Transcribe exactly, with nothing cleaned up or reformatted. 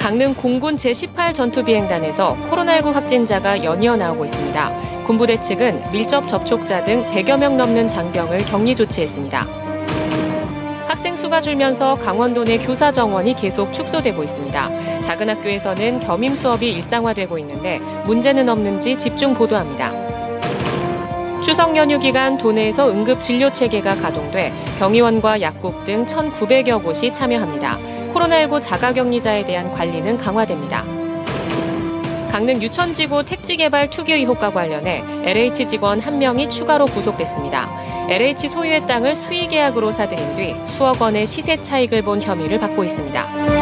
강릉 공군 제십팔 전투비행단에서 코로나십구 확진자가 연이어 나오고 있습니다. 군부대 측은 밀접 접촉자 등 백여 명 넘는 장병을 격리 조치했습니다. 학생 수가 줄면서 강원도 내 교사 정원이 계속 축소되고 있습니다. 작은 학교에서는 겸임 수업이 일상화되고 있는데 문제는 없는지 집중 보도합니다. 추석 연휴 기간 도내에서 응급 진료 체계가 가동돼 병의원과 약국 등 천구백여 곳이 참여합니다. 코로나십구 자가격리자에 대한 관리는 강화됩니다. 강릉 유천지구 택지개발 투기 의혹과 관련해 엘에이치 직원 한 명이 추가로 구속됐습니다. 엘에이치 소유의 땅을 수의계약으로 사들인 뒤 수억 원의 시세 차익을 본 혐의를 받고 있습니다.